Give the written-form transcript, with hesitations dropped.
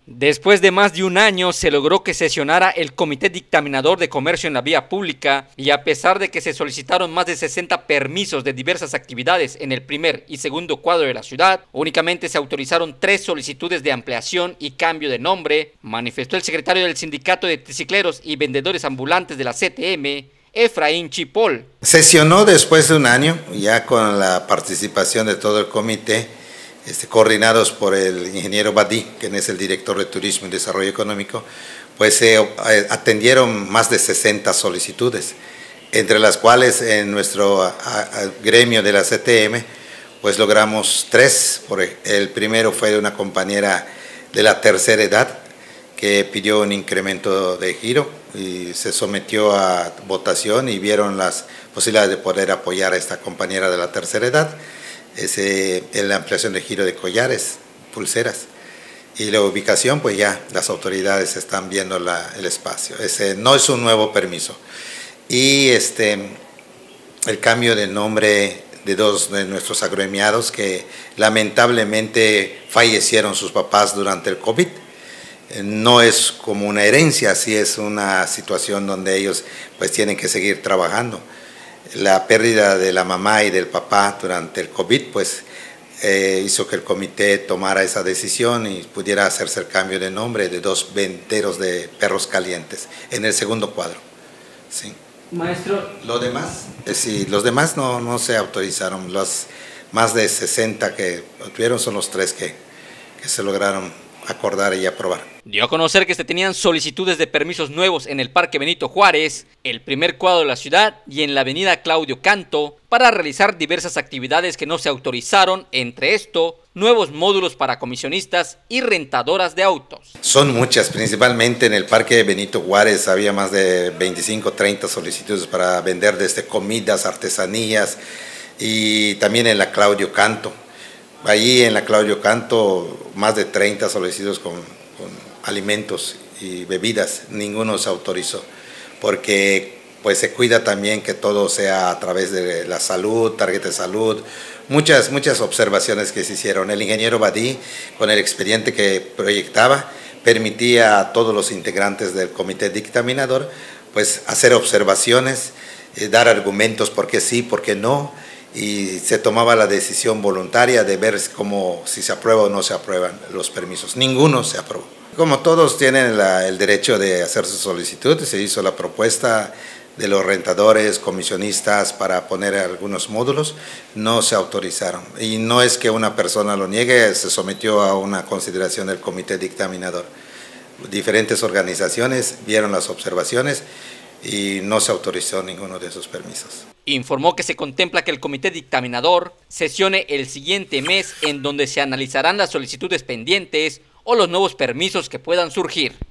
Después de más de un año se logró que sesionara el Comité Dictaminador de Comercio en la Vía Pública y a pesar de que se solicitaron más de 60 permisos de diversas actividades en el primer y segundo cuadro de la ciudad, únicamente se autorizaron 3 solicitudes de ampliación y cambio de nombre, manifestó el secretario del Sindicato de Tricicleros y Vendedores Ambulantes de la CTM, Efraín Chipol. Sesionó después de un año, ya con la participación de todo el comité, coordinados por el ingeniero Badí, quien es el director de Turismo y Desarrollo Económico, pues se atendieron más de 60 solicitudes, entre las cuales en nuestro gremio de la CTM, pues logramos 3. El primero fue de una compañera de la tercera edad, que pidió un incremento de giro y se sometió a votación y vieron las posibilidades de poder apoyar a esta compañera de la tercera edad. En la ampliación de giro de collares, pulseras. Y la ubicación, pues ya las autoridades están viendo el espacio. No es un nuevo permiso. Y el cambio de nombre de 2 de nuestros agremiados que lamentablemente fallecieron sus papás durante el COVID. No es como una herencia, sí es una situación donde ellos pues tienen que seguir trabajando. La pérdida de la mamá y del papá durante el COVID pues hizo que el comité tomara esa decisión y pudiera hacerse el cambio de nombre de 2 venteros de perros calientes en el segundo cuadro. Sí. Maestro. Los demás no se autorizaron. Los más de 60 que tuvieron son los 3 que se lograron acordar y aprobar. Dio a conocer que se tenían solicitudes de permisos nuevos en el Parque Benito Juárez, el primer cuadro de la ciudad y en la avenida Claudio Canto para realizar diversas actividades que no se autorizaron, entre esto, nuevos módulos para comisionistas y rentadoras de autos. Son muchas, principalmente en el Parque Benito Juárez había más de 25, 30 solicitudes para vender desde comidas, artesanías y también en la Claudio Canto. Allí en la Claudio Canto más de 30 solicitudes con alimentos y bebidas, ninguno se autorizó, porque pues se cuida también que todo sea a través de la salud, tarjeta de salud, muchas observaciones que se hicieron. El ingeniero Badí, con el expediente que proyectaba, permitía a todos los integrantes del comité dictaminador pues hacer observaciones, dar argumentos por qué sí, por qué no, y se tomaba la decisión voluntaria de ver si se aprueba o no se aprueban los permisos. Ninguno se aprobó. Como todos tienen el derecho de hacer su solicitud, se hizo la propuesta de los rentadores, comisionistas para poner algunos módulos, no se autorizaron. Y no es que una persona lo niegue, se sometió a una consideración del comité dictaminador. Diferentes organizaciones vieron las observaciones y no se autorizó ninguno de esos permisos. Informó que se contempla que el comité dictaminador sesione el siguiente mes en donde se analizarán las solicitudes pendientes o los nuevos permisos que puedan surgir.